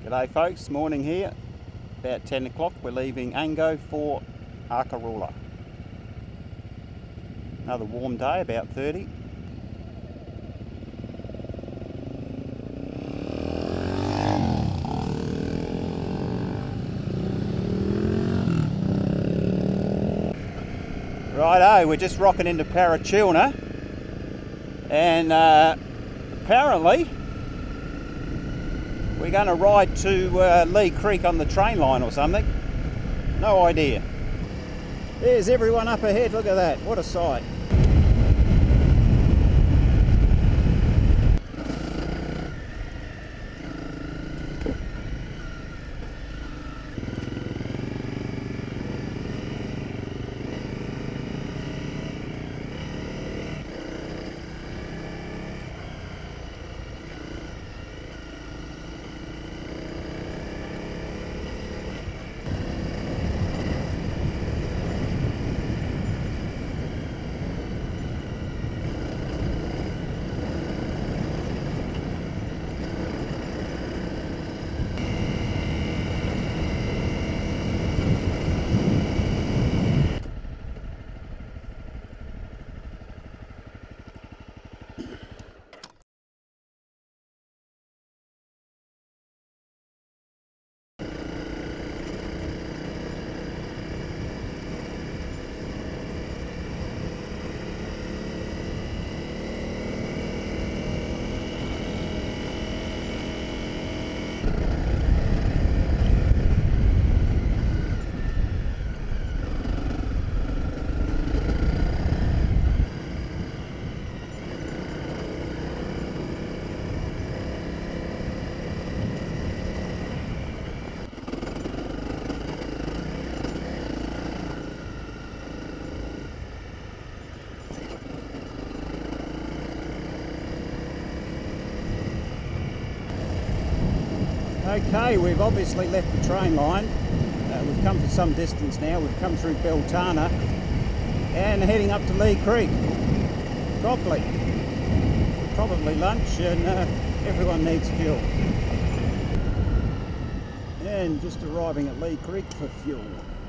G'day folks, morning here, about 10 o'clock. We're leaving Ango for Arkaroola. Another warm day, about 30. Righto, we're just rocking into Arkaroola, and apparently we're going to ride to Lee Creek on the train line or something. No idea. There's everyone up ahead, look at that, what a sight. Okay, we've obviously left the train line. We've come for some distance now. We've come through Beltana and heading up to Lee Creek. Copley. Probably lunch, and everyone needs fuel. And just arriving at Lee Creek for fuel.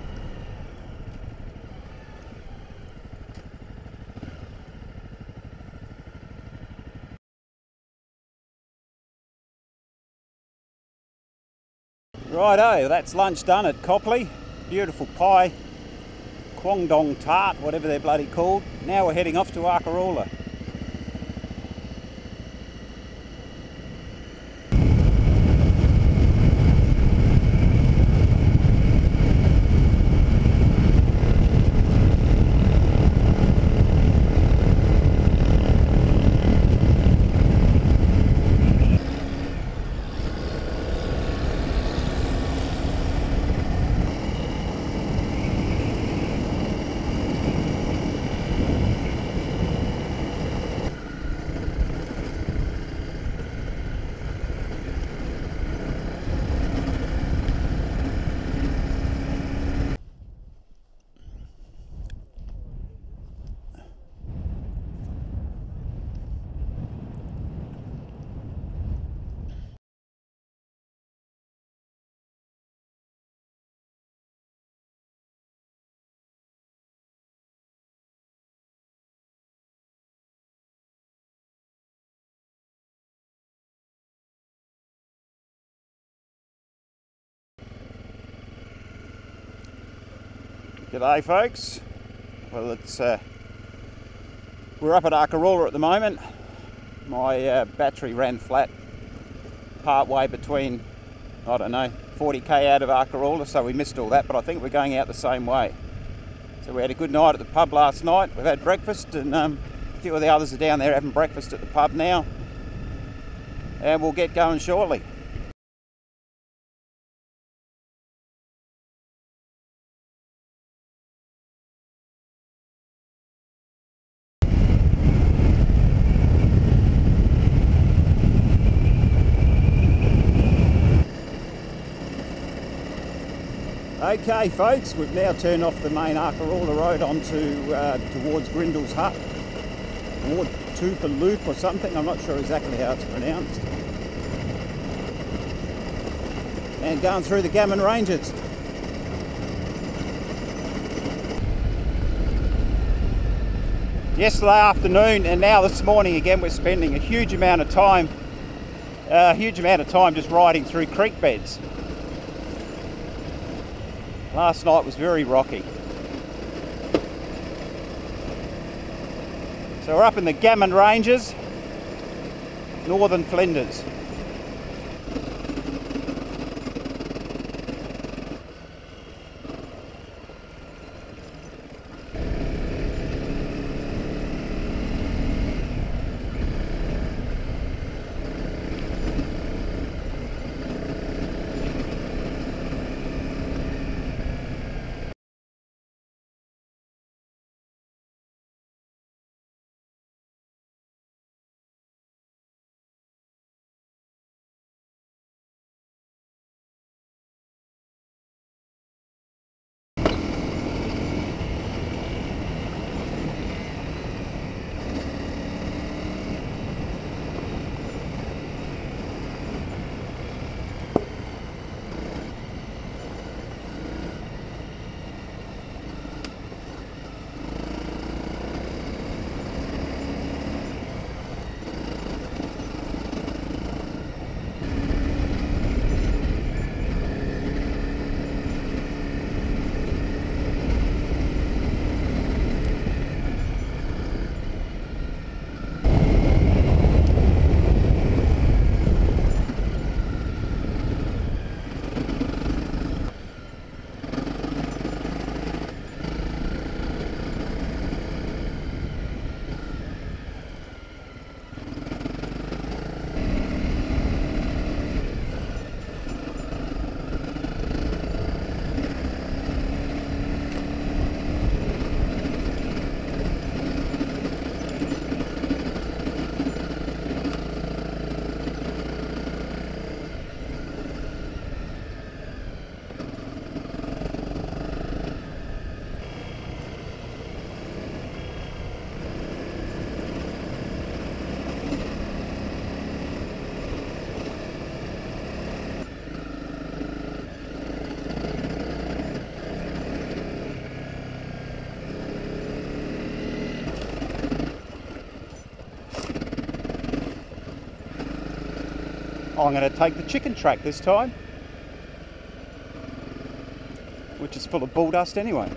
Righto, that's lunch done at Copley. Beautiful pie, Kwangdong tart, whatever they're bloody called. Now we're heading off to Arkaroola. G'day folks. Well, it's we're up at Arkaroola at the moment. My battery ran flat part way between, I don't know, 40k out of Arkaroola, so we missed all that, but I think we're going out the same way. So we had a good night at the pub last night. We've had breakfast, and a few of the others are down there having breakfast at the pub now, and we'll get going shortly. Okay folks, we've now turned off the main Arkaroola road onto towards Grindle's Hut, or Tupa Loop or something, I'm not sure exactly how it's pronounced. and going through the Gammon ranges. Yesterday afternoon and now this morning again, we're spending a huge amount of time just riding through creek beds. Last night was very rocky. So we're up in the Gammon ranges, northern Flinders. I'm going to take the chicken track this time, which is full of bull dust anyway.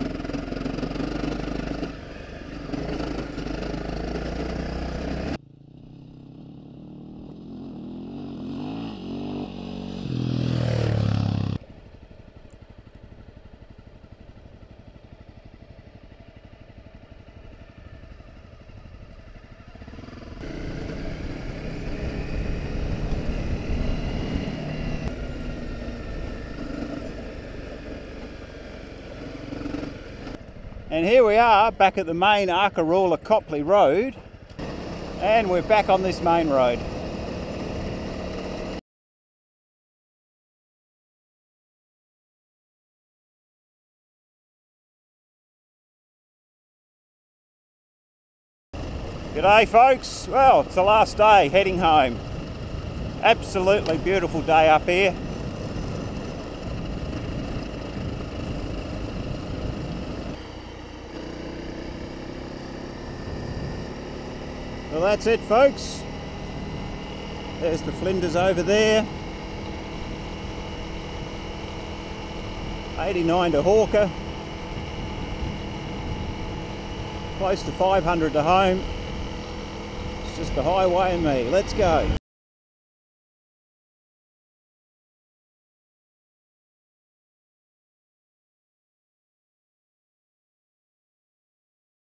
And here we are back at the main Arkaroola Copley road, and we're back on this main road. G'day folks, well it's the last day heading home. Absolutely beautiful day up here. Well, that's it folks. There's the Flinders over there. 89 to Hawker. Close to 500 to home. It's just the highway and me. Let's go.